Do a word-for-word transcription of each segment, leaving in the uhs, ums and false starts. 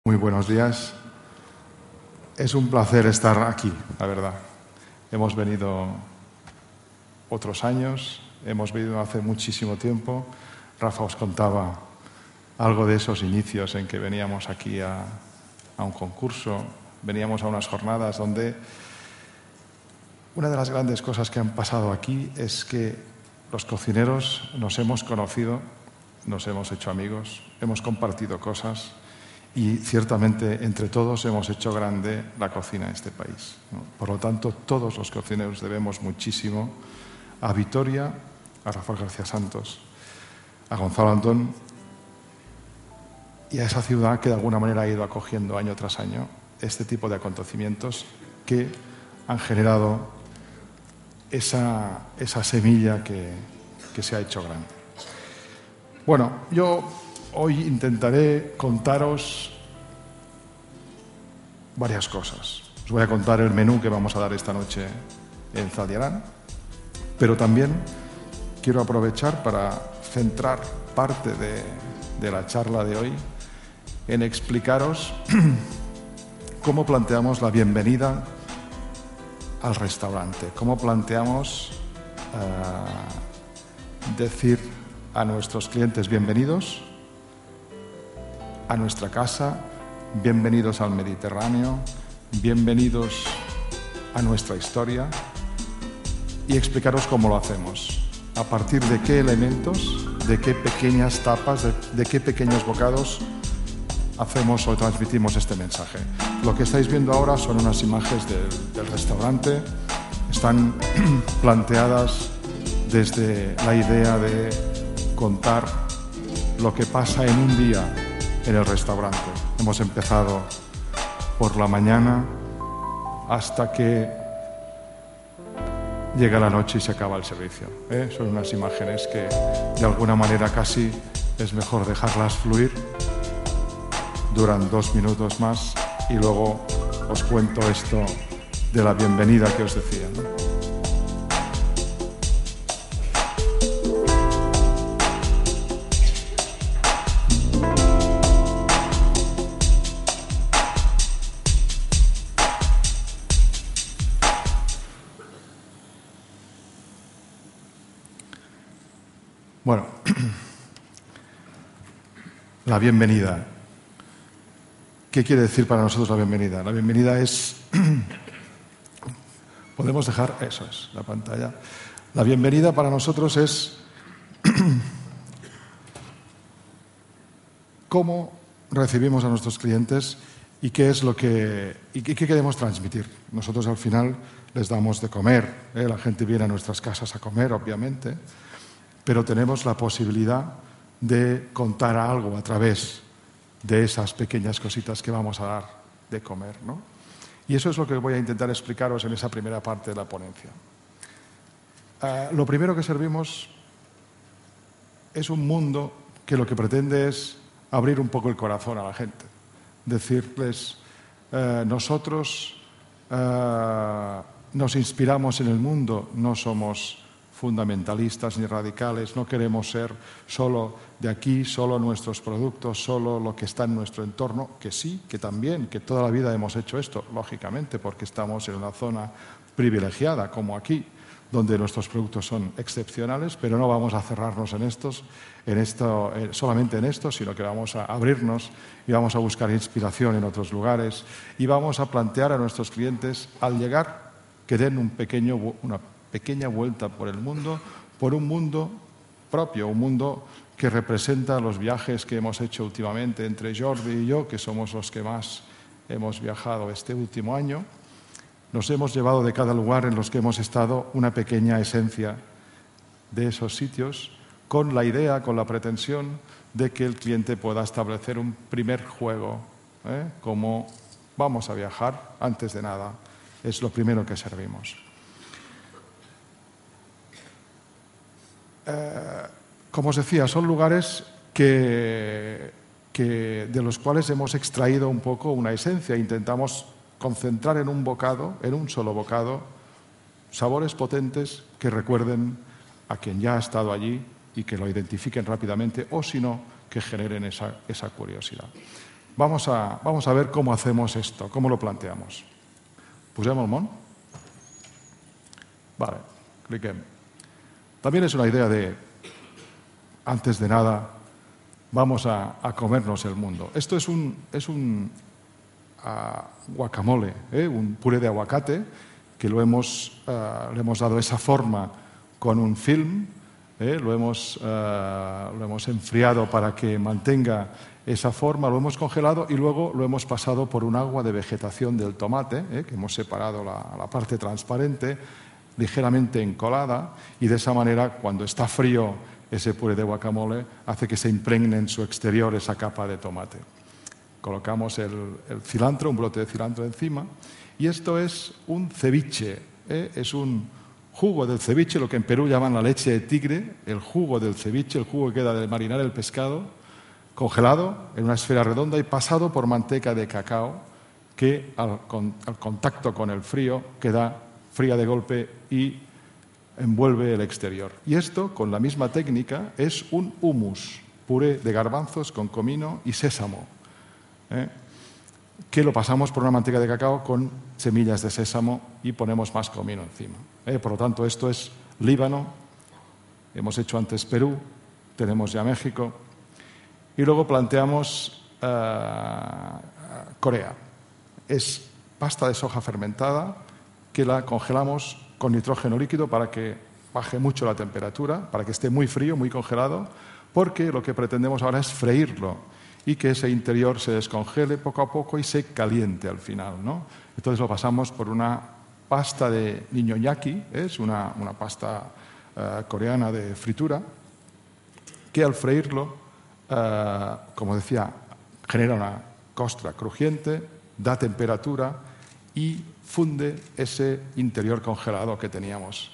Muy buenos días. Es un placer estar aquí, la verdad. Hemos venido otros años, hemos venido hace muchísimo tiempo. Rafa os contaba algo de esos inicios en que veníamos aquí a, a un concurso, veníamos a unas jornadas donde una de las grandes cosas que han pasado aquí es que los cocineros nos hemos conocido, nos hemos hecho amigos, hemos compartido cosas. Y ciertamente entre todos hemos hecho grande la cocina en este país, ¿no? Por lo tanto, todos los cocineros debemos muchísimo a Vitoria, a Rafael García Santos, a Gonzalo Antón y a esa ciudad que de alguna manera ha ido acogiendo año tras año este tipo de acontecimientos que han generado esa, esa semilla que, que se ha hecho grande. Bueno, yo hoy intentaré contaros varias cosas. Os voy a contar el menú que vamos a dar esta noche en Zaldiarán, pero también quiero aprovechar para centrar parte de, de la charla de hoy en explicaros cómo planteamos la bienvenida al restaurante, cómo planteamos uh, decir a nuestros clientes bienvenidos a nuestra casa, bienvenidos al Mediterráneo, bienvenidos a nuestra historia y explicaros cómo lo hacemos, a partir de qué elementos, de qué pequeñas tapas, de, de qué pequeños bocados hacemos o transmitimos este mensaje. Lo que estáis viendo ahora son unas imágenes del, del restaurante, están planteadas desde la idea de contar lo que pasa en un día en el restaurante. Hemos empezado por la mañana hasta que llega la noche y se acaba el servicio, ¿eh? Son unas imágenes que de alguna manera casi es mejor dejarlas fluir. Duran dos minutos más y luego os cuento esto de la bienvenida que os decía, ¿no? Bueno, la bienvenida. ¿Qué quiere decir para nosotros la bienvenida? La bienvenida es... Podemos dejar... Eso es, la pantalla. La bienvenida para nosotros es cómo recibimos a nuestros clientes y qué es lo que... y qué queremos transmitir. Nosotros al final les damos de comer, ¿eh? La gente viene a nuestras casas a comer, obviamente, pero tenemos la posibilidad de contar algo a través de esas pequeñas cositas que vamos a dar de comer, ¿no? Y eso es lo que voy a intentar explicaros en esa primera parte de la ponencia. Uh, lo primero que servimos es un mundo que lo que pretende es abrir un poco el corazón a la gente, decirles, uh, nosotros uh, nos inspiramos en el mundo, no somos fundamentalistas ni radicales, no queremos ser solo de aquí, solo nuestros productos, solo lo que está en nuestro entorno, que sí, que también, que toda la vida hemos hecho esto, lógicamente, porque estamos en una zona privilegiada como aquí, donde nuestros productos son excepcionales, pero no vamos a cerrarnos en estos, en esto, eh, solamente en esto, sino que vamos a abrirnos y vamos a buscar inspiración en otros lugares y vamos a plantear a nuestros clientes, al llegar, que den un pequeño, una pequeña vuelta por el mundo, por un mundo propio, un mundo que representa los viajes que hemos hecho últimamente entre Jordi y yo, que somos los que más hemos viajado este último año. Nos hemos llevado de cada lugar en los que hemos estado una pequeña esencia de esos sitios, con la idea, con la pretensión de que el cliente pueda establecer un primer juego, ¿eh? Como vamos a viajar, antes de nada, es lo primero que servimos. Eh, como os decía, son lugares que, que, de los cuales hemos extraído un poco una esencia. Intentamos concentrar en un bocado, en un solo bocado, sabores potentes que recuerden a quien ya ha estado allí y que lo identifiquen rápidamente, o si no, que generen esa, esa curiosidad. Vamos a, vamos a ver cómo hacemos esto, cómo lo planteamos. Posem el món? Vale, cliquem. También es una idea de, antes de nada, vamos a, a comernos el mundo. Esto es un, es un uh, guacamole, ¿eh? Un puré de aguacate, que lo hemos, uh, le hemos dado esa forma con un film, ¿eh? lo, hemos, uh, lo hemos enfriado para que mantenga esa forma, lo hemos congelado y luego lo hemos pasado por un agua de vegetación del tomate, ¿eh? que hemos separado la, la parte transparente, ligeramente encolada, y de esa manera, cuando está frío ese puré de guacamole, hace que se impregne en su exterior esa capa de tomate. Colocamos el, el cilantro, un brote de cilantro encima, y esto es un ceviche, ¿eh? es un jugo del ceviche, lo que en Perú llaman la leche de tigre, el jugo del ceviche, el jugo que queda de marinar el pescado, congelado en una esfera redonda y pasado por manteca de cacao, que al, con, al contacto con el frío queda fría de golpe y envuelve el exterior. Y esto, con la misma técnica, es un hummus, puré de garbanzos con comino y sésamo, ¿eh? que lo pasamos por una manteca de cacao con semillas de sésamo y ponemos más comino encima. ¿eh? Por lo tanto, esto es Líbano, hemos hecho antes Perú, tenemos ya México, y luego planteamos uh, Corea. Es pasta de soja fermentada que la congelamos con nitrógeno líquido para que baje mucho la temperatura, para que esté muy frío, muy congelado, porque lo que pretendemos ahora es freírlo y que ese interior se descongele poco a poco y se caliente al final, ¿no? Entonces lo pasamos por una pasta de niñoñaki, es una, una pasta uh, coreana de fritura, que al freírlo, Uh, como decía, genera una costra crujiente, da temperatura y funde ese interior congelado que teníamos.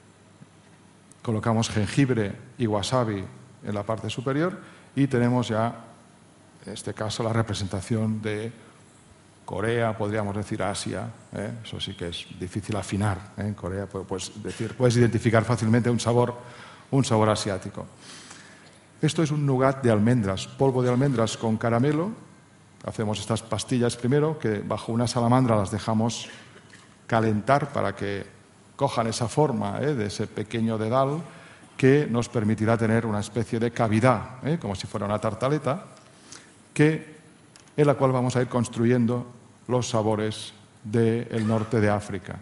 Colocamos jengibre y wasabi en la parte superior y tenemos ya, en este caso, la representación de Corea, podríamos decir Asia, ¿eh? Eso sí que es difícil afinar, ¿eh? En Corea puedes, decir, puedes identificar fácilmente un sabor, un sabor asiático. Esto es un nougat de almendras, polvo de almendras con caramelo. Hacemos estas pastillas primero, que bajo una salamandra las dejamos calentar para que cojan esa forma, ¿eh? de ese pequeño dedal, que nos permitirá tener una especie de cavidad, ¿eh? como si fuera una tartaleta, que, en la cual vamos a ir construyendo los sabores del norte de África.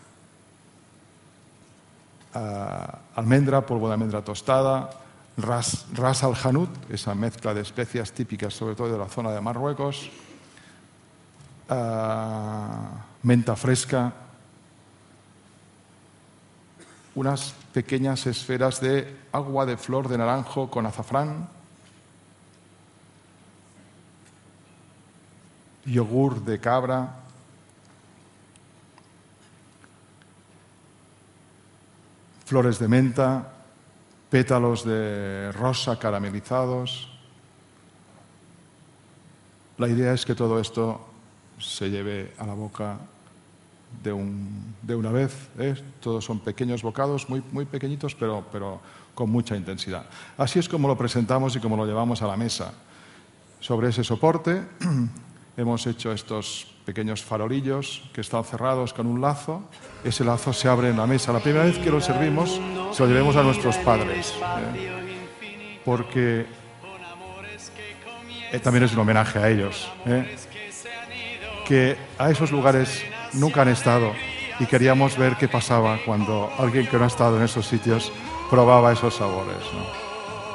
Uh, almendra, polvo de almendra tostada, Ras, ras al hanout, esa mezcla de especias típicas sobre todo de la zona de Marruecos, uh, menta fresca, unas pequeñas esferas de agua de flor de naranjo con azafrán, yogur de cabra, flores de menta, pétalos de rosa caramelizados. La idea es que todo esto se lleve a la boca de, un, de una vez, ¿eh? Todos son pequeños bocados, muy, muy pequeñitos, pero, pero con mucha intensidad. Así es como lo presentamos y como lo llevamos a la mesa. Sobre ese soporte hemos hecho estos pequeños farolillos que están cerrados con un lazo. Ese lazo se abre en la mesa. La primera vez que lo servimos, se lo llevemos a nuestros padres, ¿eh? porque eh, también es un homenaje a ellos, ¿eh? que a esos lugares nunca han estado y queríamos ver qué pasaba cuando alguien que no ha estado en esos sitios probaba esos sabores, ¿no?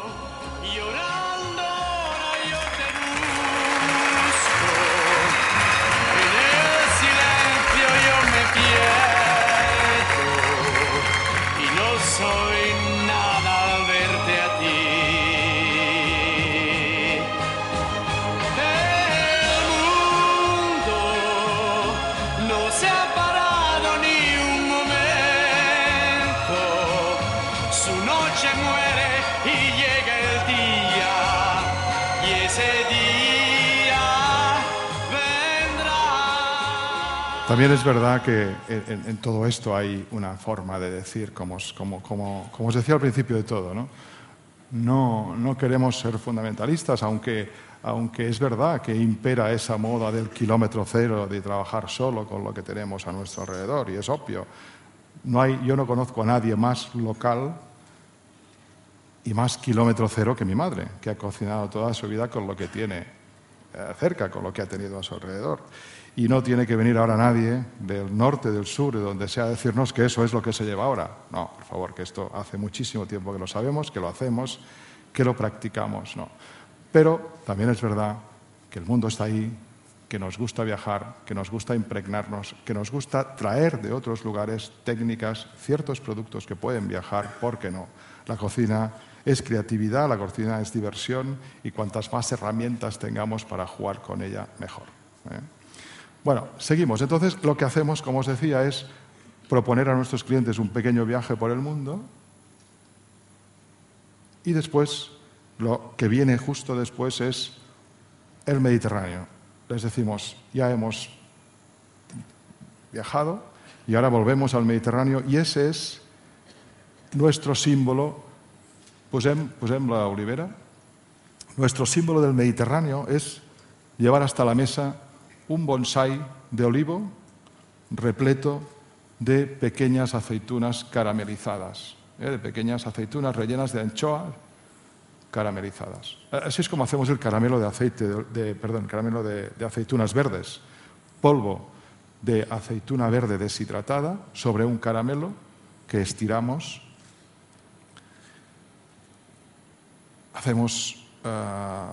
También es verdad que en, en todo esto hay una forma de decir, como, como, como, como os decía al principio de todo, ¿no? No, no queremos ser fundamentalistas, aunque aunque es verdad que impera esa moda del kilómetro cero, de trabajar solo con lo que tenemos a nuestro alrededor, y es obvio. No hay, yo no conozco a nadie más local y más kilómetro cero que mi madre, que ha cocinado toda su vida con lo que tiene eh, cerca, con lo que ha tenido a su alrededor. Y no tiene que venir ahora nadie del norte, del sur, de donde sea, a decirnos que eso es lo que se lleva ahora. No, por favor, que esto hace muchísimo tiempo que lo sabemos, que lo hacemos, que lo practicamos. No. Pero también es verdad que el mundo está ahí, que nos gusta viajar, que nos gusta impregnarnos, que nos gusta traer de otros lugares técnicas, ciertos productos que pueden viajar, ¿por qué no? La cocina es creatividad, la cocina es diversión, y cuantas más herramientas tengamos para jugar con ella, mejor, ¿eh? Bueno, seguimos. Entonces, lo que hacemos, como os decía, es proponer a nuestros clientes un pequeño viaje por el mundo, y después, lo que viene justo después es el Mediterráneo. Les decimos, ya hemos viajado y ahora volvemos al Mediterráneo, y ese es nuestro símbolo. Posem, posem la olivera. Nuestro símbolo del Mediterráneo es llevar hasta la mesa un bonsai de olivo repleto de pequeñas aceitunas caramelizadas, ¿eh? de pequeñas aceitunas rellenas de anchoa caramelizadas. Así es como hacemos el caramelo de aceite, de, de, perdón, caramelo de, de aceitunas verdes. Polvo de aceituna verde deshidratada sobre un caramelo que estiramos. Hacemos uh,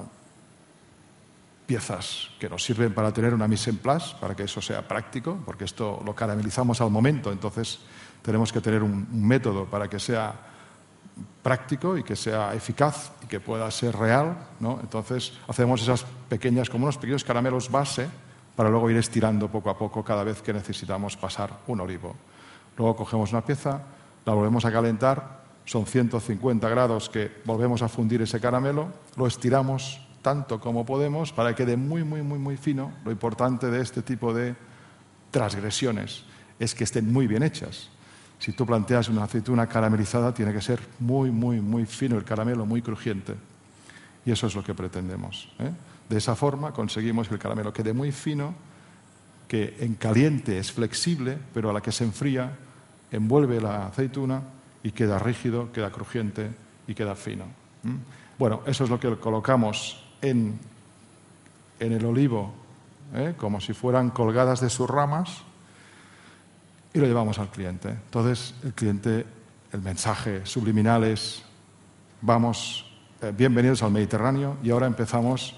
piezas que nos sirven para tener una mise en place, para que eso sea práctico, porque esto lo caramelizamos al momento, entonces tenemos que tener un, un método para que sea práctico y que sea eficaz y que pueda ser real, ¿no? Entonces hacemos esas pequeñas, como unos pequeños caramelos base, para luego ir estirando poco a poco cada vez que necesitamos pasar un olivo. Luego cogemos una pieza, la volvemos a calentar, son ciento cincuenta grados que volvemos a fundir ese caramelo, lo estiramos tanto como podemos para que quede muy, muy, muy, muy fino. Lo importante de este tipo de transgresiones es que estén muy bien hechas. Si tú planteas una aceituna caramelizada, tiene que ser muy, muy, muy fino el caramelo, muy crujiente. Y eso es lo que pretendemos, ¿eh? De esa forma conseguimos que el caramelo quede muy fino, que en caliente es flexible, pero a la que se enfría envuelve la aceituna y queda rígido, queda crujiente y queda fino. ¿Mm? Bueno, eso es lo que colocamos en, en el olivo, ¿eh? como si fueran colgadas de sus ramas, y lo llevamos al cliente. Entonces, el cliente, el mensaje subliminal es, vamos, eh, bienvenidos al Mediterráneo, y ahora empezamos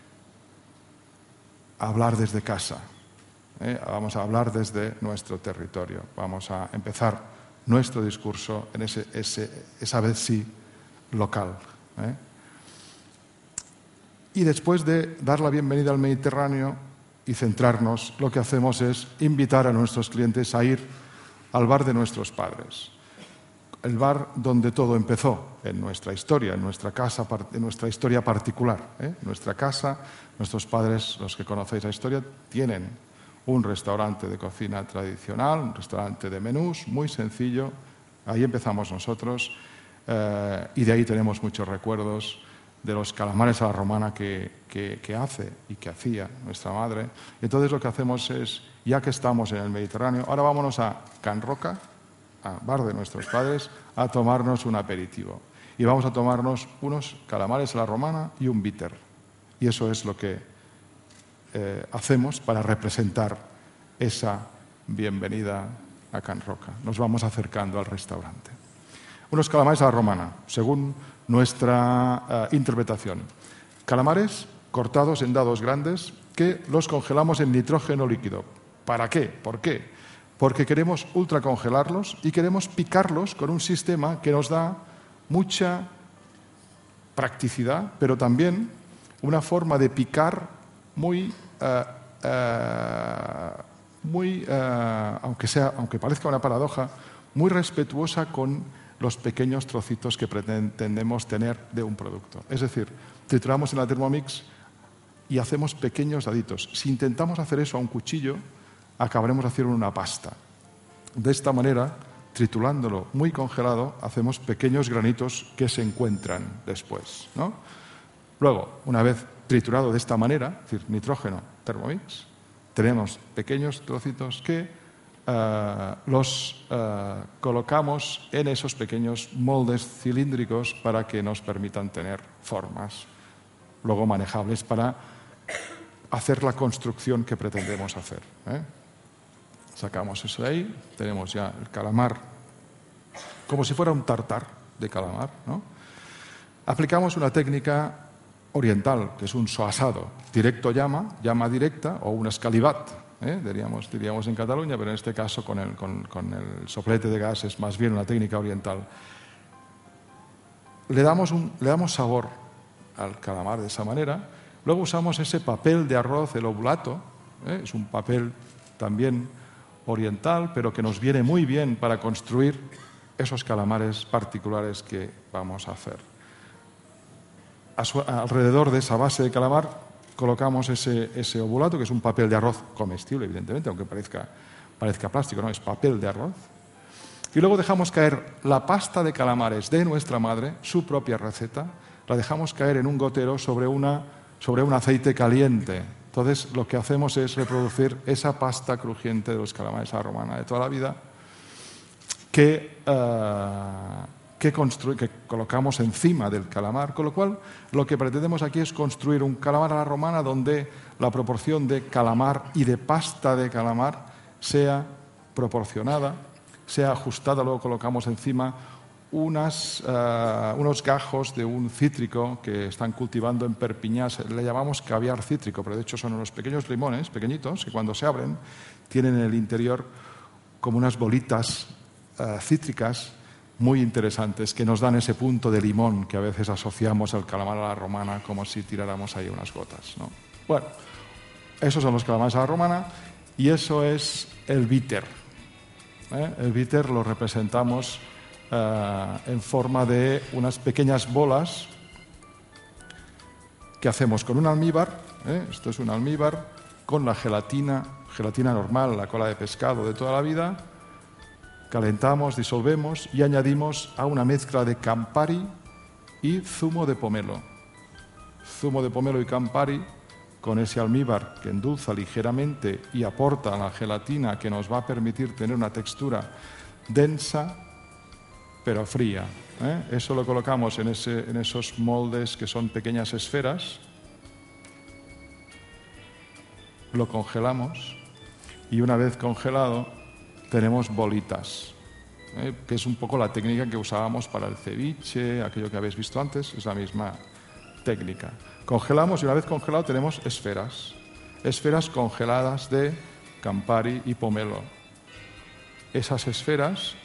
a hablar desde casa, ¿eh? Vamos a hablar desde nuestro territorio, vamos a empezar nuestro discurso en ese, ese, esa vez sí local, ¿eh? Y después de dar la bienvenida al Mediterráneo y centrarnos, lo que hacemos es invitar a nuestros clientes a ir al bar de nuestros padres. El bar donde todo empezó, en nuestra historia, en nuestra casa, en nuestra historia particular, ¿eh? Nuestra casa, nuestros padres, los que conocéis la historia, tienen un restaurante de cocina tradicional, un restaurante de menús, muy sencillo. Ahí empezamos nosotros, eh, y de ahí tenemos muchos recuerdos de los calamares a la romana que, que, que hace y que hacía nuestra madre. Entonces lo que hacemos es, ya que estamos en el Mediterráneo, ahora vámonos a Can Roca, a bar de nuestros padres, a tomarnos un aperitivo. Y vamos a tomarnos unos calamares a la romana y un bitter. Y eso es lo que eh, hacemos para representar esa bienvenida a Can Roca. Nos vamos acercando al restaurante. Unos calamares a la romana, según nuestra uh, interpretación. Calamares cortados en dados grandes que los congelamos en nitrógeno líquido. ¿Para qué? ¿Por qué? Porque queremos ultracongelarlos y queremos picarlos con un sistema que nos da mucha practicidad, pero también una forma de picar muy, uh, uh, muy uh, aunque sea, aunque parezca una paradoja, muy respetuosa con los pequeños trocitos que pretendemos tener de un producto. Es decir, trituramos en la Thermomix y hacemos pequeños daditos. Si intentamos hacer eso a un cuchillo, acabaremos haciendo una pasta. De esta manera, triturándolo muy congelado, hacemos pequeños granitos que se encuentran después, ¿no? Luego, una vez triturado de esta manera, es decir, nitrógeno, Thermomix, tenemos pequeños trocitos que uh, los uh, colocamos en esos pequeños moldes cilíndricos para que nos permitan tener formas luego manejables para hacer la construcción que pretendemos hacer, ¿eh? Sacamos eso de ahí, tenemos ya el calamar como si fuera un tartar de calamar, ¿no? Aplicamos una técnica oriental, que es un soasado, directo llama, llama directa, o un escalivat, ¿eh? diríamos, diríamos en Cataluña, pero en este caso con el, con, con el soplete de gas es más bien una técnica oriental. Le damos, un, le damos sabor al calamar de esa manera. Luego usamos ese papel de arroz, el oblato, ¿eh? es un papel también oriental, pero que nos viene muy bien para construir esos calamares particulares que vamos a hacer. A su, alrededor de esa base de calamar colocamos ese, ese obulato, que es un papel de arroz comestible, evidentemente, aunque parezca, parezca plástico, no, es papel de arroz. Y luego dejamos caer la pasta de calamares de nuestra madre, su propia receta, la dejamos caer en un gotero sobre, una, sobre un aceite caliente. Entonces, lo que hacemos es reproducir esa pasta crujiente de los calamares a la romana de toda la vida que, uh, que, que colocamos encima del calamar. Con lo cual, lo que pretendemos aquí es construir un calamar a la romana donde la proporción de calamar y de pasta de calamar sea proporcionada, sea ajustada. Luego colocamos encima Unas, uh, unos gajos de un cítrico que están cultivando en Perpiñá, le llamamos caviar cítrico, pero de hecho son unos pequeños limones, pequeñitos, que cuando se abren tienen en el interior como unas bolitas uh, cítricas muy interesantes que nos dan ese punto de limón que a veces asociamos al calamar a la romana como si tiráramos ahí unas gotas, ¿no? Bueno, esos son los calamares a la romana y eso es el bitter, ¿eh? El bitter lo representamos Uh, en forma de unas pequeñas bolas que hacemos con un almíbar, ¿eh? Esto es un almíbar, con la gelatina, gelatina normal, la cola de pescado de toda la vida, calentamos, disolvemos y añadimos a una mezcla de Campari y zumo de pomelo. Zumo de pomelo y Campari con ese almíbar que endulza ligeramente y aporta la gelatina que nos va a permitir tener una textura densa pero fría, ¿eh? Eso lo colocamos en, ese, en esos moldes que son pequeñas esferas, lo congelamos y una vez congelado tenemos bolitas, ¿eh? Que es un poco la técnica que usábamos para el ceviche, aquello que habéis visto antes, es la misma técnica. Congelamos y una vez congelado tenemos esferas, esferas congeladas de Campari y pomelo. Esas esferas,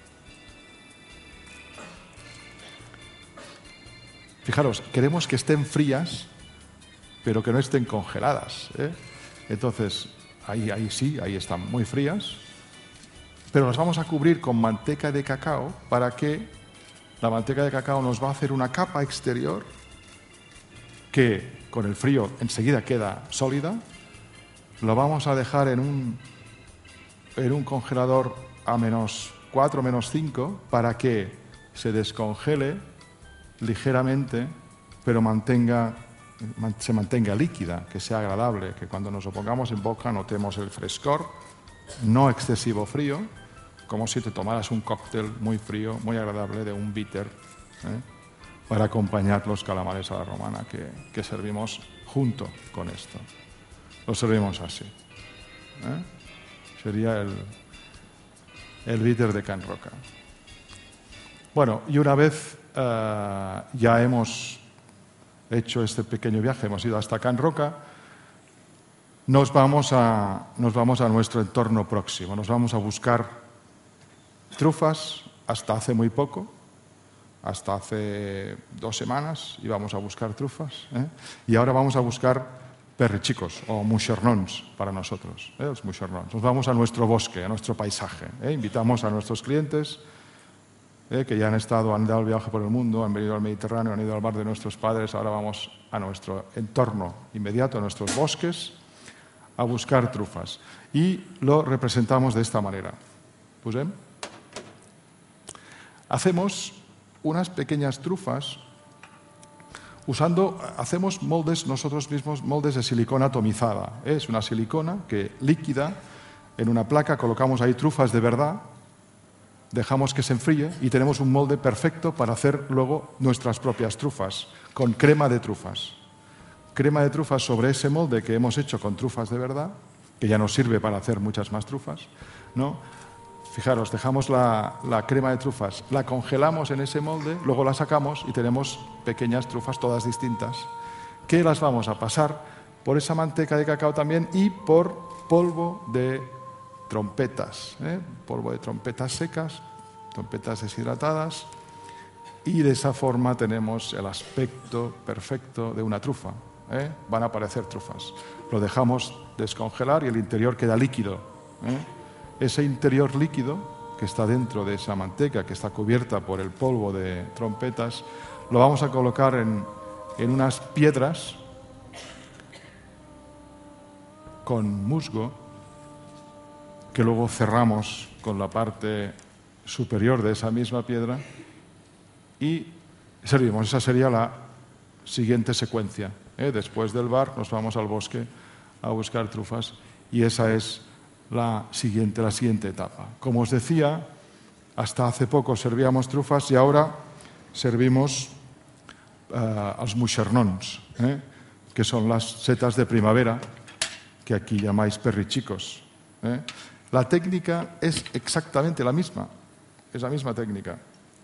fijaros, queremos que estén frías, pero que no estén congeladas, ¿eh? Entonces, ahí, ahí sí, ahí están muy frías, pero las vamos a cubrir con manteca de cacao para que la manteca de cacao nos va a hacer una capa exterior que con el frío enseguida queda sólida. Lo vamos a dejar en un, en un congelador a menos cuatro, menos cinco, para que se descongele ligeramente, pero mantenga, se mantenga líquida, que sea agradable, que cuando nos lo pongamos en boca notemos el frescor, no excesivo frío, como si te tomaras un cóctel muy frío, muy agradable de un bitter, ¿eh? Para acompañar los calamares a la romana que, que servimos junto con esto. Lo servimos así, ¿eh? Sería el, el bitter de Can Roca. Bueno, y una vez Uh, ya hemos hecho este pequeño viaje, hemos ido hasta Can Roca, nos vamos a, nos vamos a nuestro entorno próximo, nos vamos a buscar trufas. Hasta hace muy poco, hasta hace dos semanas íbamos a buscar trufas, ¿eh? Y ahora vamos a buscar perrichicos o muixernons para nosotros, ¿eh? Los muixernons. Nos vamos a nuestro bosque, a nuestro paisaje, ¿eh? Invitamos a nuestros clientes Eh, que ya han estado, han dado el viaje por el mundo, han venido al Mediterráneo, han ido al mar de nuestros padres, ahora vamos a nuestro entorno inmediato, a nuestros bosques, a buscar trufas. Y lo representamos de esta manera. Posem. Hacemos unas pequeñas trufas usando, hacemos moldes nosotros mismos, moldes de silicona atomizada. Es una silicona que líquida en una placa, colocamos ahí trufas de verdad, dejamos que se enfríe y tenemos un molde perfecto para hacer luego nuestras propias trufas, con crema de trufas. Crema de trufas sobre ese molde que hemos hecho con trufas de verdad, que ya nos sirve para hacer muchas más trufas, ¿no? Fijaros, dejamos la, la crema de trufas, la congelamos en ese molde, luego la sacamos y tenemos pequeñas trufas todas distintas, que las vamos a pasar por esa manteca de cacao también y por polvo de trompetas, ¿eh? polvo de trompetas secas, trompetas deshidratadas, y de esa forma tenemos el aspecto perfecto de una trufa. ¿eh? Van a aparecer trufas. Lo dejamos descongelar y el interior queda líquido. ¿eh? Ese interior líquido que está dentro de esa manteca, que está cubierta por el polvo de trompetas, lo vamos a colocar en, en unas piedras con musgo, que luego cerramos con la parte superior de esa misma piedra y servimos. Esa sería la siguiente secuencia. ¿eh? Después del bar nos vamos al bosque a buscar trufas y esa es la siguiente, la siguiente etapa. Como os decía, hasta hace poco servíamos trufas y ahora servimos uh, els moixernons, ¿eh? que son las setas de primavera, que aquí llamáis perrichicos. ¿eh? La técnica es exactamente la misma, es la misma técnica.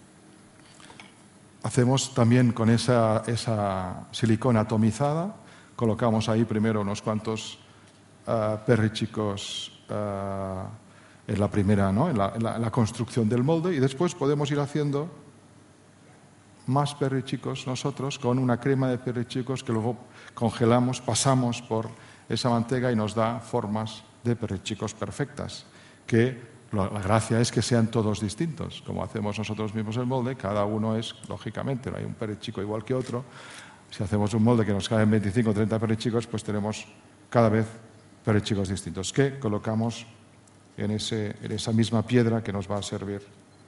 Hacemos también con esa, esa silicona atomizada, colocamos ahí primero unos cuantos uh, perrichicos uh, en la primera, ¿no? en, la, en, la, en la construcción del molde, y después podemos ir haciendo más perrichicos nosotros con una crema de perrichicos que luego congelamos, pasamos por esa manteca y nos da formas de perrichicos perfectas, que la gracia es que sean todos distintos, como hacemos nosotros mismos el molde, cada uno es, lógicamente, no hay un perrichico igual que otro. Si hacemos un molde que nos caen veinticinco o treinta perrichicos, pues tenemos cada vez perrichicos distintos, que colocamos en, ese, en esa misma piedra que nos va a servir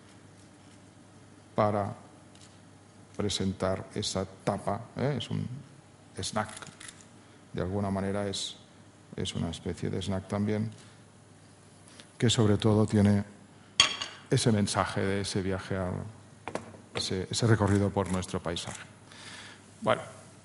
para presentar esa tapa. ¿eh? Es un snack, de alguna manera es, es una especie de snack también, que sobre todo tiene ese mensaje de ese viaje, al, ese, ese recorrido por nuestro paisaje. Bueno,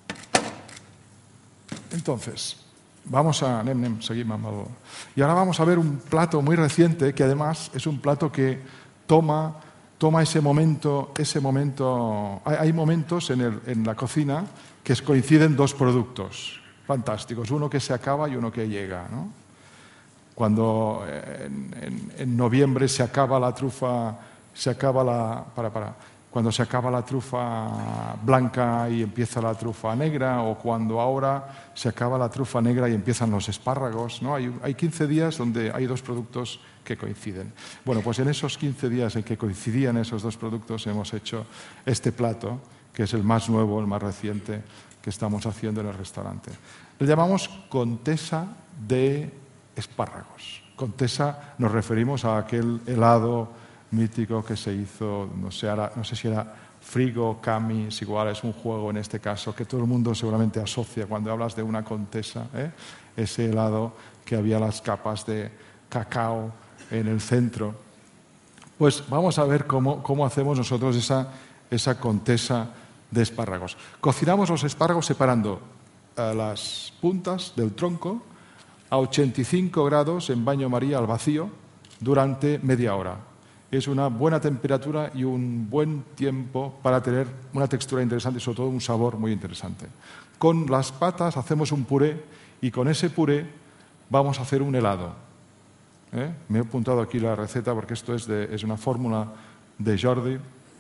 entonces, vamos a... Anem, anem, seguim amb el... Y ahora vamos a ver un plato muy reciente, que además es un plato que toma, toma ese momento, ese momento... Hay, hay momentos en, el, en la cocina que coinciden dos productos fantásticos, uno que se acaba y uno que llega, ¿no? Cuando en, en, en noviembre se acaba la trufa, se acaba la, para, para, cuando se acaba la trufa blanca y empieza la trufa negra, o cuando ahora se acaba la trufa negra y empiezan los espárragos, ¿no? Hay, hay quince días donde hay dos productos que coinciden. Bueno, pues en esos quince días en que coincidían esos dos productos hemos hecho este plato, que es el más nuevo, el más reciente que estamos haciendo en el restaurante. Le llamamos Contesa de espárragos. Contesa nos referimos a aquel helado mítico que se hizo, no sé, ahora, no sé si era Frigo, Camis, igual es un juego en este caso que todo el mundo seguramente asocia cuando hablas de una Contesa, ¿eh? ese helado que había las capas de cacao en el centro. Pues vamos a ver cómo, cómo hacemos nosotros esa, esa Contesa de espárragos. Cocinamos los espárragos separando uh, las puntas del tronco a ochenta y cinco grados en baño María al vacío durante media hora. Es una buena temperatura y un buen tiempo para tener una textura interesante y sobre todo un sabor muy interesante. Con las patas hacemos un puré y con ese puré vamos a hacer un helado. ¿Eh? Me he apuntado aquí la receta porque esto es, de, es una fórmula de Jordi.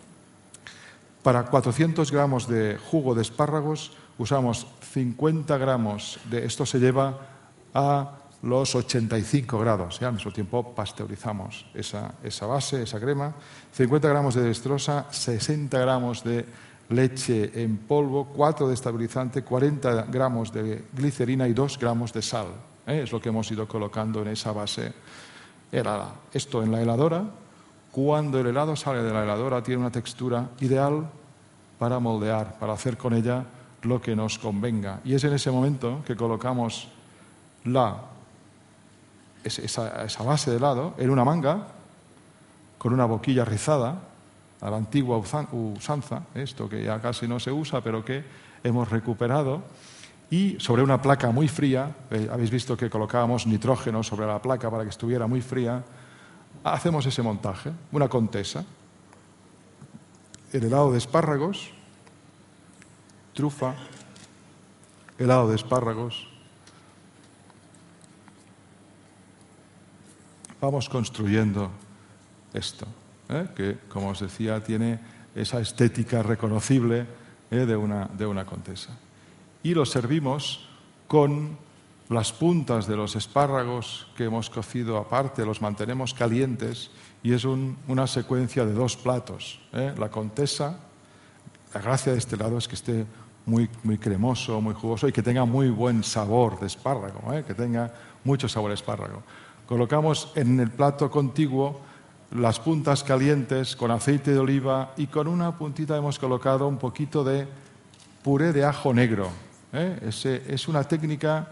Para cuatrocientos gramos de jugo de espárragos usamos cincuenta gramos de... Esto se lleva a los ochenta y cinco grados. ¿eh? Al mismo tiempo pasteurizamos esa, esa base, esa crema. cincuenta gramos de dextrosa, sesenta gramos de leche en polvo, cuatro de estabilizante, cuarenta gramos de glicerina y dos gramos de sal. ¿eh? Es lo que hemos ido colocando en esa base helada. Esto en la heladora. Cuando el helado sale de la heladora tiene una textura ideal para moldear, para hacer con ella lo que nos convenga. Y es en ese momento que colocamos la, esa, esa base de helado en una manga con una boquilla rizada, a la antigua usanza, esto que ya casi no se usa, pero que hemos recuperado, y sobre una placa muy fría, eh, habéis visto que colocábamos nitrógeno sobre la placa para que estuviera muy fría, hacemos ese montaje, una contesa, el helado de espárragos, trufa, helado de espárragos. Vamos construyendo esto, ¿eh? que, como os decía, tiene esa estética reconocible ¿eh? de, una, de una contesa. Y lo servimos con las puntas de los espárragos que hemos cocido aparte, los mantenemos calientes y es un, una secuencia de dos platos. ¿eh? La contesa, la gracia de este helado es que esté muy, muy cremoso, muy jugoso y que tenga muy buen sabor de espárrago, ¿eh? que tenga mucho sabor de espárrago. Colocamos en el plato contiguo las puntas calientes con aceite de oliva y con una puntita hemos colocado un poquito de puré de ajo negro. ¿eh? Es, es una técnica,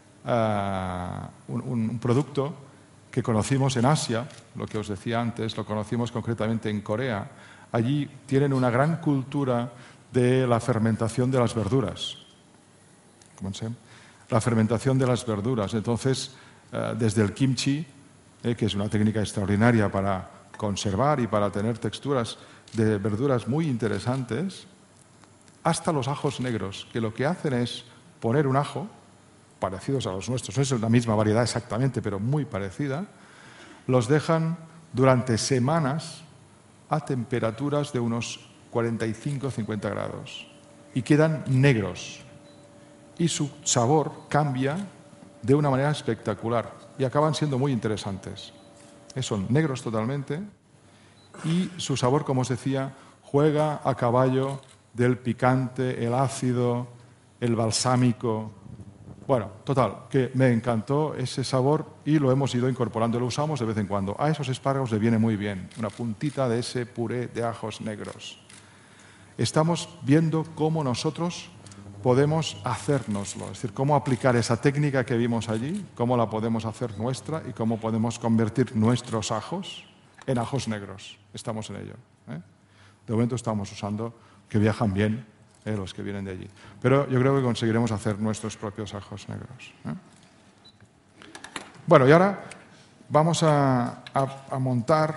uh, un, un producto que conocimos en Asia, lo que os decía antes, lo conocimos concretamente en Corea. Allí tienen una gran cultura de la fermentación de las verduras. Comencem. La fermentación de las verduras. Entonces, uh, desde el kimchi, eh, que es una técnica extraordinaria para conservar y para tener texturas de verduras muy interesantes, hasta los ajos negros, que lo que hacen es poner un ajo, parecidos a los nuestros, no es la misma variedad exactamente, pero muy parecida, los dejan durante semanas a temperaturas de unos cuarenta y cinco a cincuenta grados y quedan negros y su sabor cambia de una manera espectacular y acaban siendo muy interesantes. Son negros totalmente y su sabor, como os decía, juega a caballo del picante, el ácido, el balsámico. Bueno, total, que me encantó ese sabor y lo hemos ido incorporando, lo usamos de vez en cuando. A esos espárragos le viene muy bien una puntita de ese puré de ajos negros. Estamos viendo cómo nosotros podemos hacérnoslo, es decir, cómo aplicar esa técnica que vimos allí, cómo la podemos hacer nuestra y cómo podemos convertir nuestros ajos en ajos negros. Estamos en ello. ¿eh? De momento estamos usando que viajan bien eh, los que vienen de allí. Pero yo creo que conseguiremos hacer nuestros propios ajos negros. ¿eh? Bueno, y ahora vamos a, a, a montar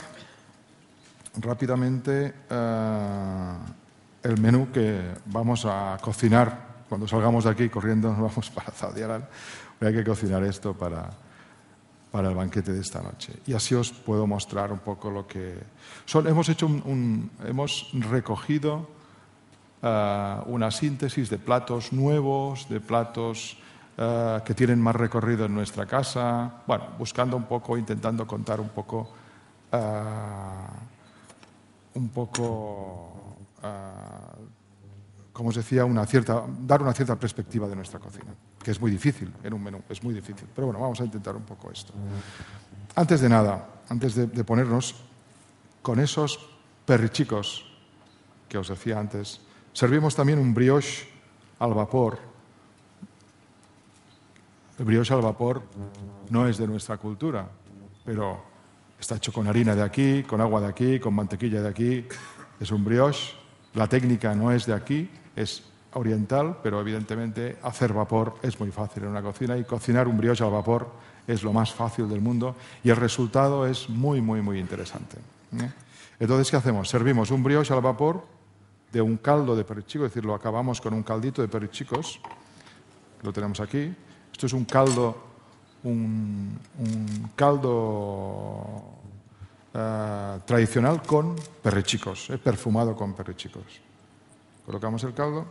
rápidamente uh, el menú que vamos a cocinar. Cuando salgamos de aquí corriendo nos vamos para Saudi Arabia. Hay que cocinar esto para, para el banquete de esta noche. Y así os puedo mostrar un poco lo que son. Hemos hecho un, un hemos recogido uh, una síntesis de platos nuevos, de platos uh, que tienen más recorrido en nuestra casa. Bueno, buscando un poco, intentando contar un poco, uh, un poco. Uh, como os decía, una cierta, dar una cierta perspectiva de nuestra cocina, que es muy difícil en un menú, es muy difícil. Pero bueno, vamos a intentar un poco esto. Antes de nada, antes de, de ponernos con esos perrichicos que os decía antes, servimos también un brioche al vapor. El brioche al vapor no es de nuestra cultura, pero está hecho con harina de aquí, con agua de aquí, con mantequilla de aquí. Es un brioche. La técnica no es de aquí, es oriental, pero evidentemente hacer vapor es muy fácil en una cocina y cocinar un brioche al vapor es lo más fácil del mundo y el resultado es muy, muy, muy interesante. ¿eh? Entonces, ¿qué hacemos? Servimos un brioche al vapor de un caldo de perrichicos, es decir, lo acabamos con un caldito de perrichicos, lo tenemos aquí. Esto es un caldo, un, un caldo Uh, tradicional con perrichicos, eh, perfumado con perrichicos. Colocamos el caldo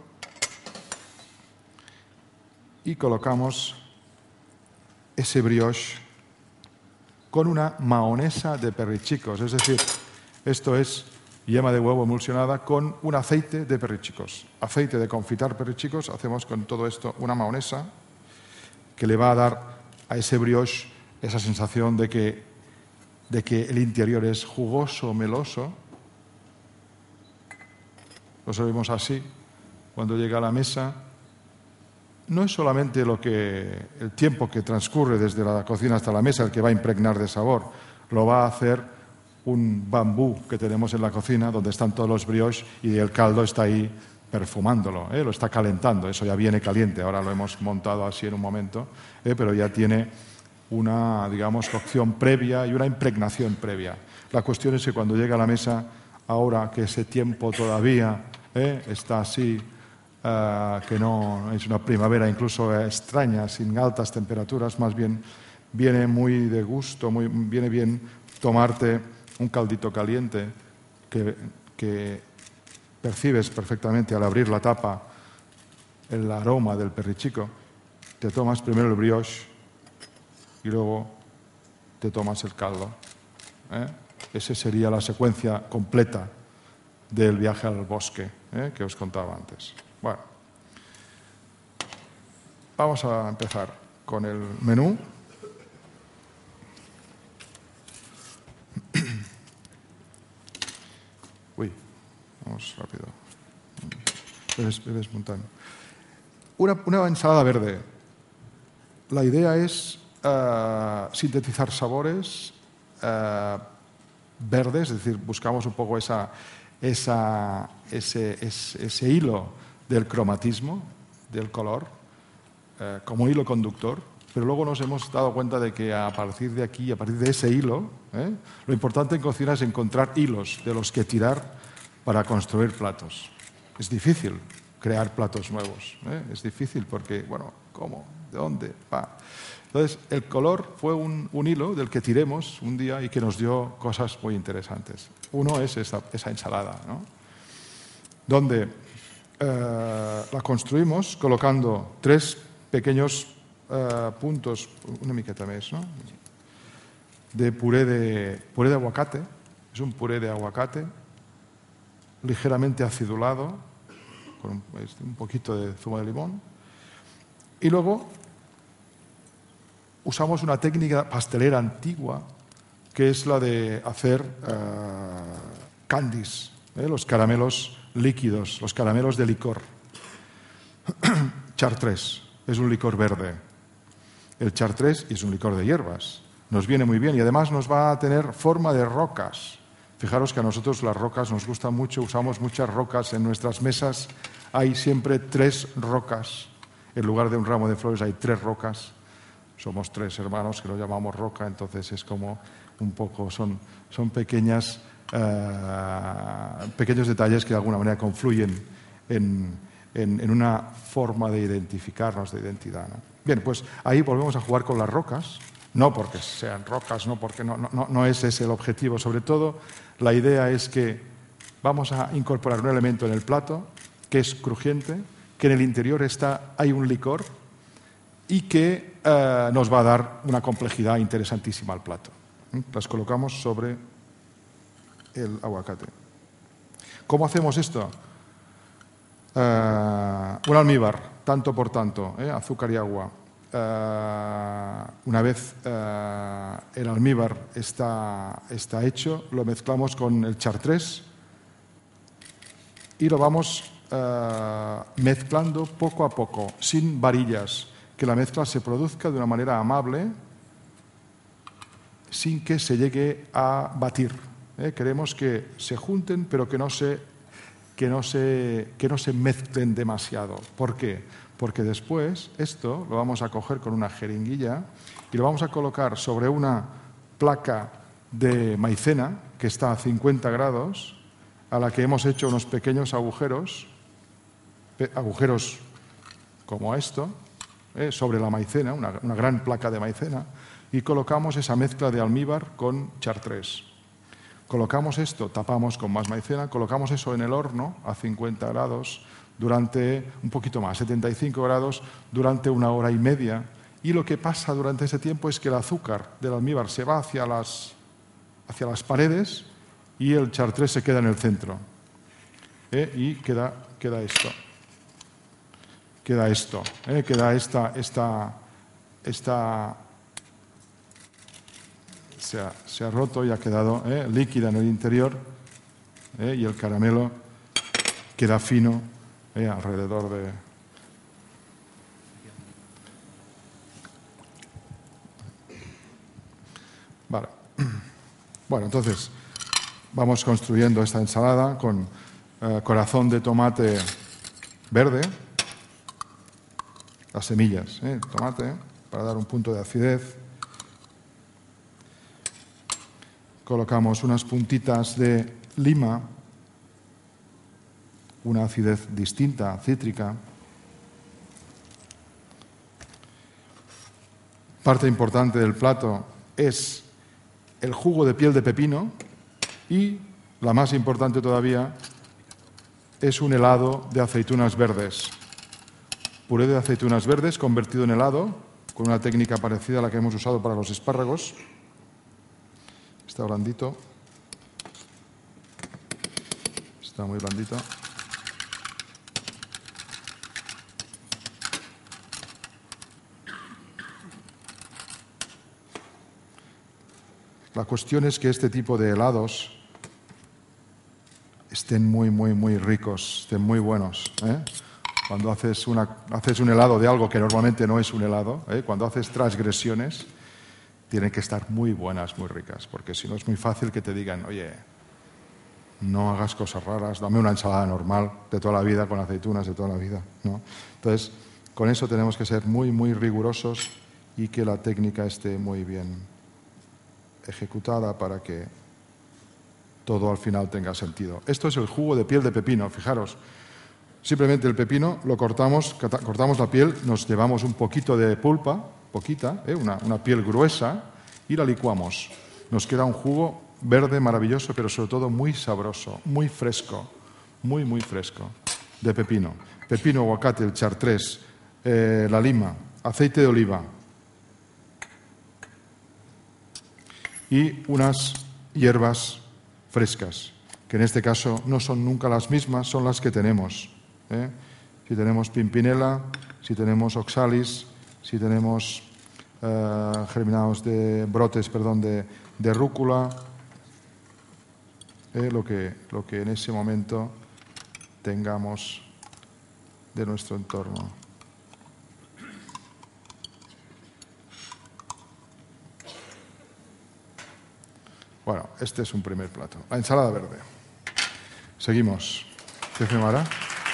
y colocamos ese brioche con una mahonesa de perrichicos, es decir, esto es yema de huevo emulsionada con un aceite de perrichicos. Aceite de confitar perrichicos, hacemos con todo esto una mahonesa que le va a dar a ese brioche esa sensación de que de que el interior es jugoso, meloso. Lo servimos así. Cuando llega a la mesa, no es solamente lo que, el tiempo que transcurre desde la cocina hasta la mesa el que va a impregnar de sabor, lo va a hacer un bambú que tenemos en la cocina donde están todos los brioches y el caldo está ahí perfumándolo, ¿eh? Lo está calentando, eso ya viene caliente, ahora lo hemos montado así en un momento, ¿eh? Pero ya tiene una, digamos, cocción previa y una impregnación previa. La cuestión es que cuando llega a la mesa, ahora que ese tiempo todavía ¿eh? está así, uh, que no es una primavera incluso extraña, sin altas temperaturas, más bien viene muy de gusto, muy, viene bien tomarte un caldito caliente que, que percibes perfectamente al abrir la tapa el aroma del perrichico. Te tomas primero el brioche y luego te tomas el caldo. ¿eh? Esa sería la secuencia completa del viaje al bosque ¿eh? que os contaba antes. Bueno, vamos a empezar con el menú. Uy, vamos rápido. Bebes, bebes montando. Una, una ensalada verde. La idea es uh, sintetizar sabores uh, verdes, es decir, buscamos un poco esa, esa, ese, ese, ese hilo del cromatismo, del color, uh, como hilo conductor, pero luego nos hemos dado cuenta de que a partir de aquí, a partir de ese hilo, ¿eh? lo importante en cocina es encontrar hilos de los que tirar para construir platos. Es difícil crear platos nuevos, ¿eh? es difícil porque, bueno, ¿cómo? ¿De dónde? Va. Entonces, el color fue un, un hilo del que tiremos un día y que nos dio cosas muy interesantes. Uno es esa, esa ensalada, ¿no? Donde eh, la construimos colocando tres pequeños eh, puntos, una miqueta més, ¿no? de puré de, puré de aguacate. Es un puré de aguacate ligeramente acidulado, con un, un poquito de zumo de limón. Y luego usamos una técnica pastelera antigua, que es la de hacer uh, candies, ¿eh? los caramelos líquidos, los caramelos de licor. Chartres es un licor verde. El chartres es un licor de hierbas. Nos viene muy bien y además nos va a tener forma de rocas. Fijaros que a nosotros las rocas nos gustan mucho, usamos muchas rocas en nuestras mesas. Hay siempre tres rocas. En lugar de un ramo de flores hay tres rocas. Somos tres hermanos que lo llamamos roca, entonces es como un poco, son, son pequeñas, uh, pequeños detalles que de alguna manera confluyen en, en, en una forma de identificarnos, de identidad, ¿no? Bien, pues ahí volvemos a jugar con las rocas, no porque sean rocas, no porque no, no, no es ese el objetivo, sobre todo la idea es que vamos a incorporar un elemento en el plato que es crujiente, que en el interior está, hay un licor y que eh, nos va a dar una complejidad interesantísima al plato. Las colocamos sobre el aguacate. ¿Cómo hacemos esto? Eh, un almíbar, tanto por tanto, ¿eh? azúcar y agua. Eh, una vez eh, el almíbar está, está hecho, lo mezclamos con el chartres y lo vamos eh, mezclando poco a poco, sin varillas, que la mezcla se produzca de una manera amable, sin que se llegue a batir. ¿eh? Queremos que se junten, pero que no se, que no se, que no se mezclen demasiado. ¿Por qué? Porque después esto lo vamos a coger con una jeringuilla y lo vamos a colocar sobre una placa de maicena que está a cincuenta grados, a la que hemos hecho unos pequeños agujeros, agujeros como esto, eh, sobre la maicena, una, una gran placa de maicena, y colocamos esa mezcla de almíbar con chartres. Colocamos esto, tapamos con más maicena, colocamos eso en el horno a cincuenta grados durante un poquito más, setenta y cinco grados, durante una hora y media. Y lo que pasa durante ese tiempo es que el azúcar del almíbar se va hacia las, hacia las paredes y el chartres se queda en el centro. ¿Eh? Y queda, queda esto. Queda esto. ¿eh? Queda esta... esta, esta se, ha, se ha roto y ha quedado ¿eh? líquida en el interior ¿eh? y el caramelo queda fino ¿eh? alrededor de... Vale. Bueno, entonces vamos construyendo esta ensalada con eh, corazón de tomate verde, las semillas, ¿eh? tomate, para dar un punto de acidez. Colocamos unas puntitas de lima, una acidez distinta, cítrica. Parte importante del plato es el jugo de piel de pepino y, la más importante todavía, es un helado de aceitunas verdes. Puré de aceitunas verdes convertido en helado, con una técnica parecida a la que hemos usado para los espárragos. Está blandito. Está muy blandito. La cuestión es que este tipo de helados estén muy, muy, muy ricos, estén muy buenos, ¿eh? Cuando haces, una, haces un helado de algo que normalmente no es un helado, ¿eh? Cuando haces transgresiones, tienen que estar muy buenas, muy ricas, porque si no es muy fácil que te digan, oye, no hagas cosas raras, dame una ensalada normal de toda la vida, con aceitunas de toda la vida, ¿no? Entonces, con eso tenemos que ser muy, muy rigurosos y que la técnica esté muy bien ejecutada para que todo al final tenga sentido. Esto es el jugo de piel de pepino, fijaros. Simplemente el pepino lo cortamos, cortamos la piel, nos llevamos un poquito de pulpa, poquita, ¿eh? una, una piel gruesa, y la licuamos. Nos queda un jugo verde maravilloso, pero sobre todo muy sabroso, muy fresco, muy, muy fresco, de pepino. Pepino, aguacate, el chartrés, eh, la lima, aceite de oliva y unas hierbas frescas, que en este caso no son nunca las mismas, son las que tenemos. ¿eh? Si tenemos pimpinela, si tenemos oxalis, si tenemos eh, germinados de brotes, perdón, de, de rúcula, ¿eh? lo, que, lo que en ese momento tengamos de nuestro entorno. Bueno, este es un primer plato. La ensalada verde. Seguimos. ¿Qué hacemos ahora?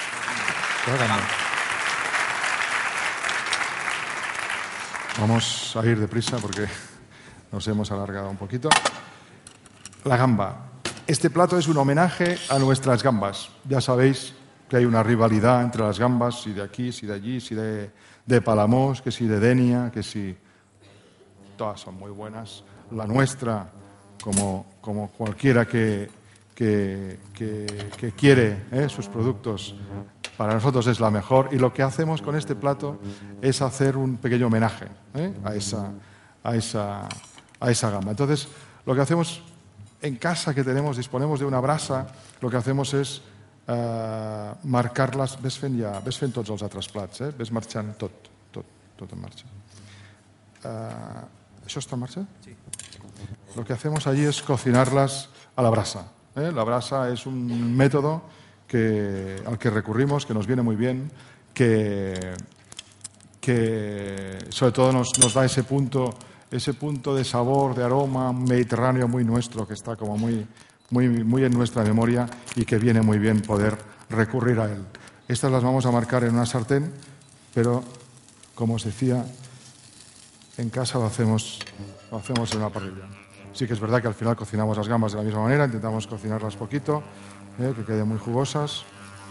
Vamos a ir deprisa porque nos hemos alargado un poquito. La gamba. Este plato es un homenaje a nuestras gambas. Ya sabéis que hay una rivalidad entre las gambas, si de aquí, si de allí, si de, de Palamós, que si de Denia, que si... Todas son muy buenas. La nuestra, como, como cualquiera que, que, que, que quiere ¿eh? sus productos, para nosotros es la mejor. Y lo que hacemos con este plato es hacer un pequeño homenaje ¿eh? a, esa, a, esa, a esa gamba. Entonces, lo que hacemos en casa, que tenemos, disponemos de una brasa, lo que hacemos es eh, marcar-les... Ves fent, ja, ves fent tots els altres plats, eh? Ves marxant tot, tot, tot en marxa. Eh, ¿Eso está en marcha? Sí. Lo que hacemos allí es cocinarlas a la brasa. ¿eh? La brasa es un método que, al que recurrimos, que nos viene muy bien, que, que sobre todo nos, nos da ese punto, ese punto de sabor, de aroma mediterráneo muy nuestro, que está como muy, muy, muy en nuestra memoria y que viene muy bien poder recurrir a él. Estas las vamos a marcar en una sartén, pero, como os decía, en casa lo hacemos, lo hacemos en una parrilla. Sí que es verdad que al final cocinamos las gambas de la misma manera, intentamos cocinarlas poquito, eh, que queden muy jugosas.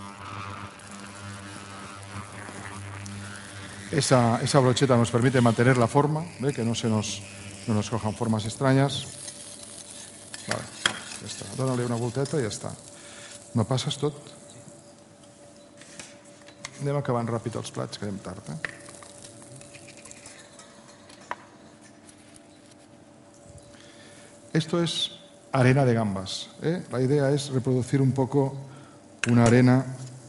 Esa, esa brocheta nos permite mantener la forma, ¿eh? que no se nos, no nos cojan formas extrañas. Vale, ja està. Dóna-li una volteta i ja està. Me passes tot? Anem acabant ràpid els plats, que anem tard, eh? Esto es arena de gambas. ¿eh? La idea es reproducir un poco una arena.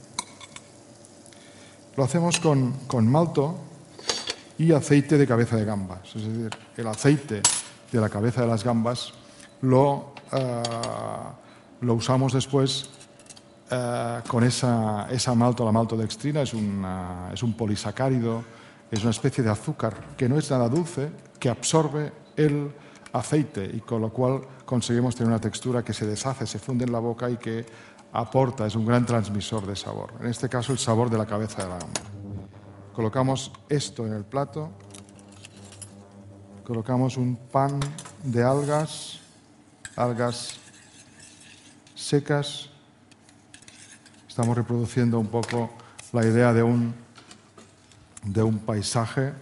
Lo hacemos con, con malto y aceite de cabeza de gambas. Es decir, el aceite de la cabeza de las gambas lo, uh, lo usamos después uh, con esa, esa malto, la maltodextrina. Es, una, es un polisacárido, es una especie de azúcar que no es nada dulce, que absorbe el aceite, y con lo cual conseguimos tener una textura que se deshace, se funde en la boca y que aporta, es un gran transmisor de sabor. En este caso, el sabor de la cabeza de la gamba. Colocamos esto en el plato, colocamos un pan de algas, algas secas. Estamos reproduciendo un poco la idea de un, de un paisaje.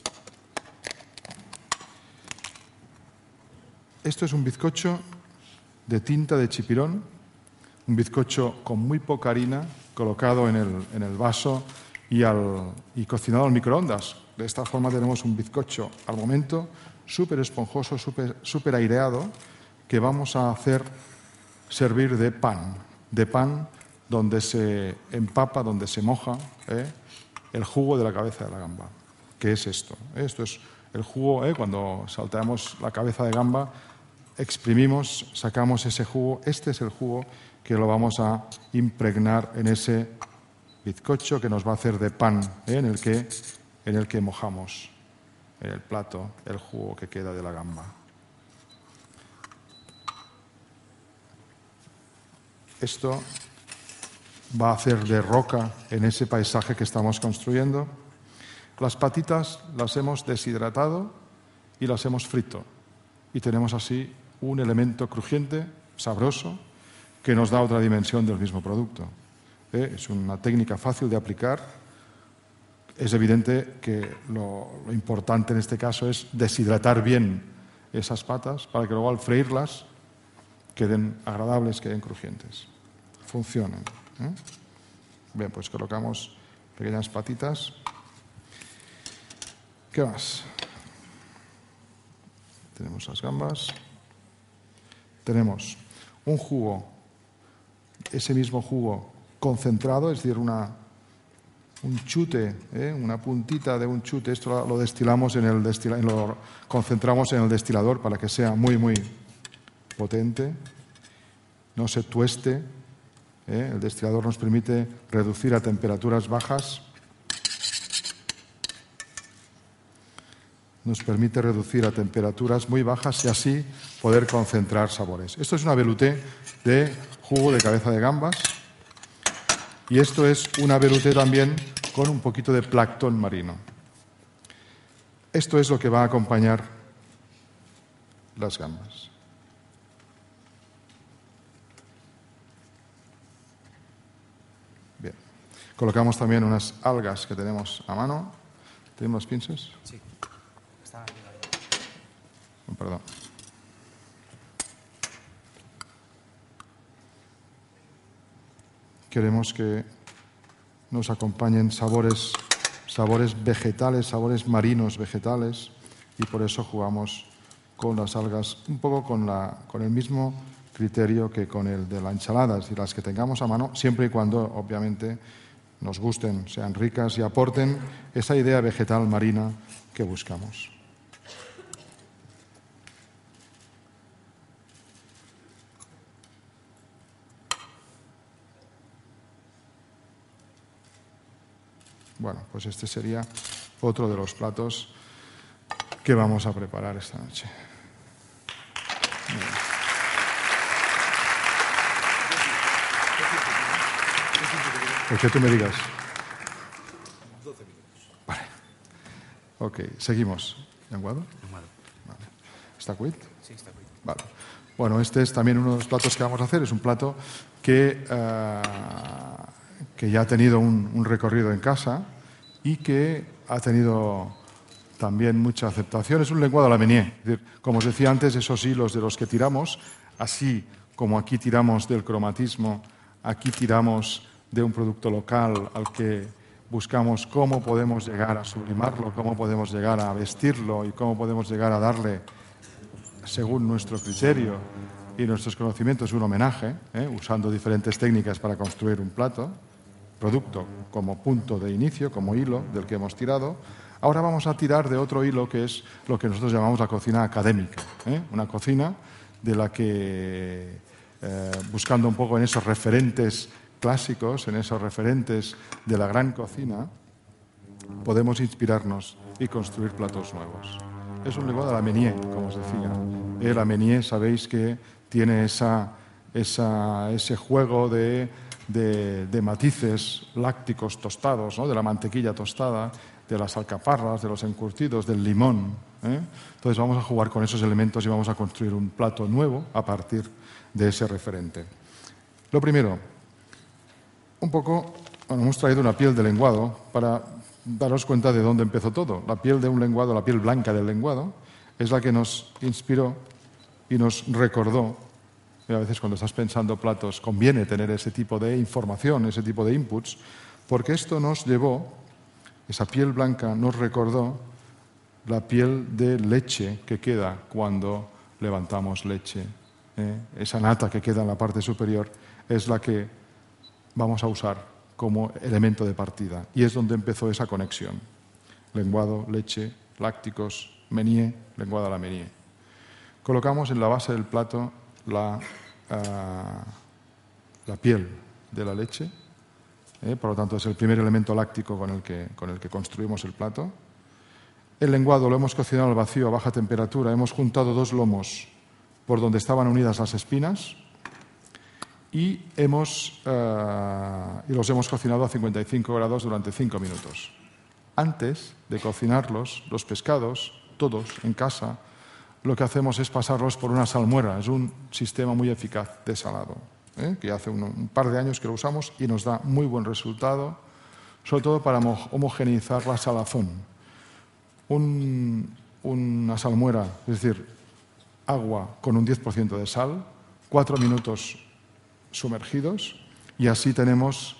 Esto es un bizcocho de tinta de chipirón, un bizcocho con muy poca harina, colocado en el, en el vaso y, al, y cocinado al microondas. De esta forma tenemos un bizcocho al momento súper esponjoso, súper súper aireado, que vamos a hacer servir de pan, de pan donde se empapa, donde se moja ¿eh? el jugo de la cabeza de la gamba. ¿Qué es esto? Esto es el jugo, ¿eh? Cuando salteamos la cabeza de gamba, exprimimos, sacamos ese jugo. Este es el jugo que lo vamos a impregnar en ese bizcocho que nos va a hacer de pan, ¿eh? en el que, en el que mojamos en el plato el jugo que queda de la gamba. Esto va a hacer de roca en ese paisaje que estamos construyendo. Las patitas las hemos deshidratado y las hemos frito. Y tenemos así un elemento crujiente, sabroso, que nos da otra dimensión del mismo producto. ¿Eh? Es una técnica fácil de aplicar. Es evidente que lo, lo importante en este caso es deshidratar bien esas patas para que luego al freírlas queden agradables, queden crujientes. Funcionan. ¿eh? Bien, pues colocamos pequeñas patitas. ¿Qué más? Tenemos las gambas. Tenemos un jugo, ese mismo jugo concentrado, es decir, una, un chute, ¿eh? una puntita de un chute. Esto lo, lo destilamos en el destila, lo concentramos en el destilador para que sea muy, muy potente. No se tueste. ¿eh? El destilador nos permite reducir a temperaturas bajas. Nos permite reducir a temperaturas muy bajas y así poder concentrar sabores. Esto es una velouté de jugo de cabeza de gambas y esto es una velouté también con un poquito de plancton marino. Esto es lo que va a acompañar las gambas. Bien. Colocamos también unas algas que tenemos a mano. ¿Tenemos pinzas? Sí. Oh, perdón. Queremos que nos acompañen sabores, sabores vegetales, sabores marinos vegetales, y por eso jugamos con las algas un poco con, la, con el mismo criterio que con el de la ensalada, es decir, las que tengamos a mano, siempre y cuando, obviamente, nos gusten, sean ricas y aporten esa idea vegetal marina que buscamos. Bueno, pues este sería otro de los platos que vamos a preparar esta noche. ¿Por qué tú me digas? doce minutos. Vale. Ok, seguimos. ¿Lenguado? Lenguado. Vale. ¿Está cuit? Sí, está cuit. Vale. Bueno, este es también uno de los platos que vamos a hacer. Es un plato que, uh, que ya ha tenido un, un recorrido en casa y que ha tenido también mucha aceptación. Es un lenguado a la Meunier. Es decir, como os decía antes, esos hilos de los que tiramos, así como aquí tiramos del cromatismo, aquí tiramos de un producto local al que buscamos cómo podemos llegar a sublimarlo, cómo podemos llegar a vestirlo y cómo podemos llegar a darle, según nuestro criterio y nuestros conocimientos, un homenaje, ¿eh? usando diferentes técnicas para construir un plato, producto como punto de inicio, como hilo del que hemos tirado. Ahora vamos a tirar de otro hilo que es lo que nosotros llamamos la cocina académica, ¿eh? una cocina de la que, eh, buscando un poco en esos referentes clásicos, en esos referentes de la gran cocina, podemos inspirarnos y construir platos nuevos. Es un lenguado a la Meunier, como os decía. Eh, la Meunier, sabéis que tiene esa, esa, ese juego de, de, de matices lácticos tostados, ¿no? De la mantequilla tostada, de las alcaparras, de los encurtidos, del limón. ¿eh? Entonces vamos a jugar con esos elementos y vamos a construir un plato nuevo a partir de ese referente. Lo primero, un poco, bueno, hemos traído una piel de lenguado para daros cuenta de dónde empezó todo. La piel de un lenguado, la piel blanca del lenguado, es la que nos inspiró y nos recordó. Y a veces cuando estás pensando platos conviene tener ese tipo de información, ese tipo de inputs, porque esto nos llevó, esa piel blanca nos recordó la piel de leche que queda cuando levantamos leche. ¿eh? Esa nata que queda en la parte superior es la que vamos a usar como elemento de partida. Y es donde empezó esa conexión. Lenguado, leche, lácticos, Meunier, lenguado a la Meunier. Colocamos en la base del plato la, uh, la piel de la leche. ¿eh? Por lo tanto, es el primer elemento láctico con el, que, con el que construimos el plato. El lenguado lo hemos cocinado al vacío a baja temperatura. Hemos juntado dos lomos por donde estaban unidas las espinas. Y, hemos, uh, y los hemos cocinado a cincuenta y cinco grados durante cinco minutos. Antes de cocinarlos, los pescados, todos en casa, lo que hacemos es pasarlos por una salmuera. Es un sistema muy eficaz de salado, ¿eh? que hace un, un par de años que lo usamos y nos da muy buen resultado, sobre todo para homogeneizar la salazón. Un, una salmuera, es decir, agua con un diez por ciento de sal, cuatro minutos sumergidos, y así tenemos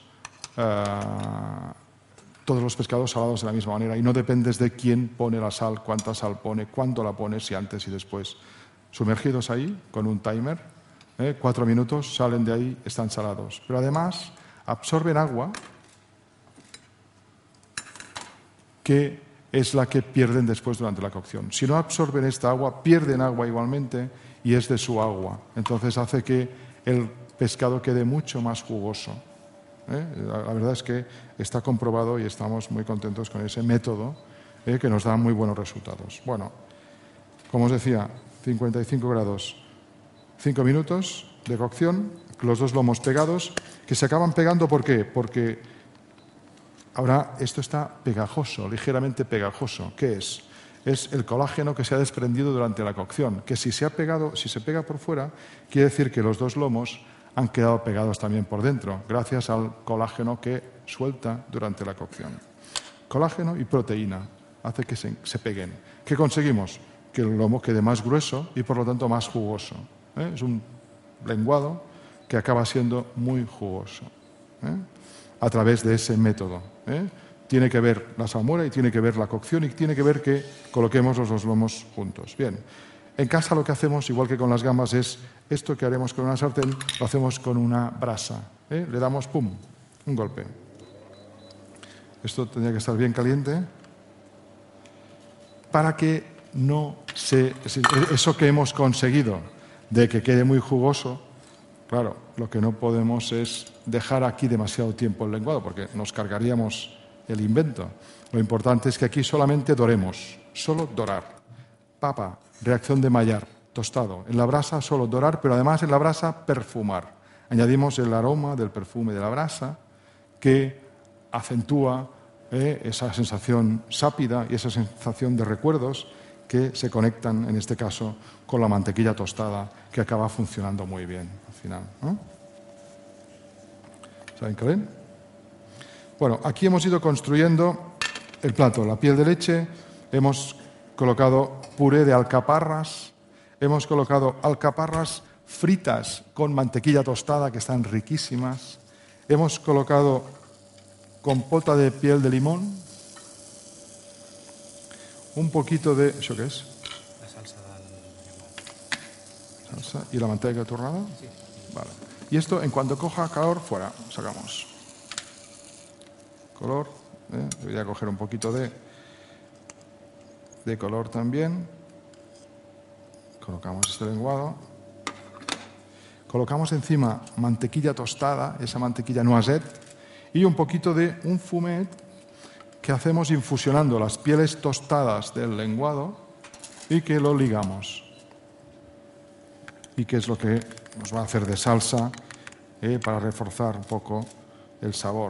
uh, todos los pescados salados de la misma manera y no dependes de quién pone la sal, cuánta sal pone, cuándo la pone, si antes y después. Sumergidos ahí con un timer, ¿eh? cuatro minutos, salen de ahí, están salados. Pero además absorben agua que es la que pierden después durante la cocción. Si no absorben esta agua, pierden agua igualmente y es de su agua. Entonces hace que el pescado quede mucho más jugoso. ¿eh? La, la verdad es que está comprobado y estamos muy contentos con ese método ¿eh? que nos da muy buenos resultados. Bueno, como os decía, cincuenta y cinco grados, cinco minutos de cocción, los dos lomos pegados, que se acaban pegando, ¿por qué? Porque ahora esto está pegajoso, ligeramente pegajoso. ¿Qué es? Es el colágeno que se ha desprendido durante la cocción, que si se ha pegado, si se pega por fuera, quiere decir que los dos lomos han quedado pegados también por dentro, gracias al colágeno que suelta durante la cocción. Colágeno y proteína hace que se, se peguen. ¿Qué conseguimos? Que el lomo quede más grueso y por lo tanto más jugoso. ¿eh? Es un lenguado que acaba siendo muy jugoso ¿eh? a través de ese método. ¿eh? Tiene que ver la salmuera y tiene que ver la cocción y tiene que ver que coloquemos los dos lomos juntos. Bien. En casa lo que hacemos, igual que con las gambas, es esto que haremos con una sartén, lo hacemos con una brasa. ¿eh? Le damos, pum, un golpe. Esto tendría que estar bien caliente para que no se... Eso que hemos conseguido de que quede muy jugoso, claro, lo que no podemos es dejar aquí demasiado tiempo el lenguado, porque nos cargaríamos el invento. Lo importante es que aquí solamente doremos, solo dorar. Papa, reacción de Maillard, tostado. En la brasa solo dorar, pero además en la brasa perfumar. Añadimos el aroma del perfume de la brasa que acentúa eh, esa sensación sápida y esa sensación de recuerdos que se conectan, en este caso, con la mantequilla tostada, que acaba funcionando muy bien al final. ¿no? ¿Saben qué ven? Bueno, aquí hemos ido construyendo el plato, la piel de leche, hemos colocado puré de alcaparras, hemos colocado alcaparras fritas con mantequilla tostada, que están riquísimas, hemos colocado compota de piel de limón, un poquito de... ¿Eso qué es? La salsa del... Salsa. ¿Y la manteca tornada? Sí. Vale. Y esto, en cuanto coja calor, fuera, sacamos. Color, ¿eh? Debería coger un poquito de, de color también. Colocamos este lenguado. Colocamos encima mantequilla tostada, esa mantequilla noisette, y un poquito de un fumet que hacemos infusionando las pieles tostadas del lenguado y que lo ligamos. y que es lo que nos va a hacer de salsa eh, para reforzar un poco el sabor.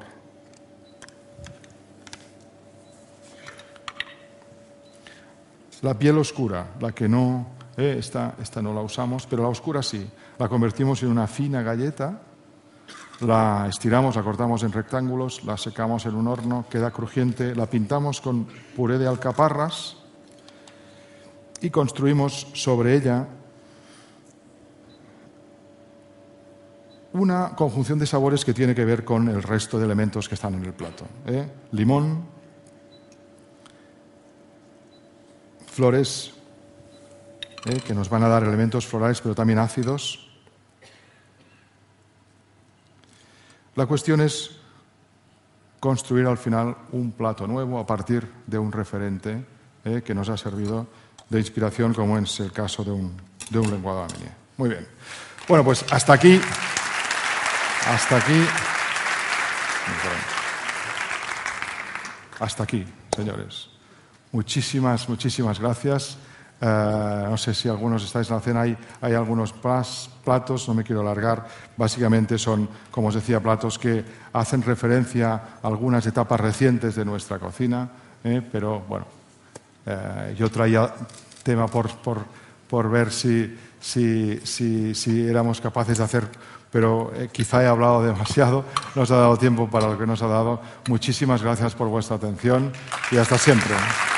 La piel oscura, la que no, eh, esta, esta no la usamos, pero la oscura sí. La convertimos en una fina galleta, la estiramos, la cortamos en rectángulos, la secamos en un horno, queda crujiente, la pintamos con puré de alcaparras y construimos sobre ella una conjunción de sabores que tiene que ver con el resto de elementos que están en el plato. ¿eh? Limón, flores, ¿eh? que nos van a dar elementos florales, pero también ácidos. La cuestión es construir al final un plato nuevo a partir de un referente ¿eh? que nos ha servido de inspiración, como es el caso de un, de un lenguado a Meunier. Muy bien. Bueno, pues hasta aquí. Hasta aquí. Hasta aquí, señores. Muchísimas, muchísimas gracias. Uh, no sé si algunos estáis en la cena, hay, hay algunos plas, platos, no me quiero alargar, básicamente son, como os decía, platos que hacen referencia a algunas etapas recientes de nuestra cocina, eh, pero bueno, uh, yo traía tema por, por, por ver si, si, si, si éramos capaces de hacer, pero eh, quizá he hablado demasiado, nos ha dado tiempo para lo que nos ha dado. Muchísimas gracias por vuestra atención y hasta siempre.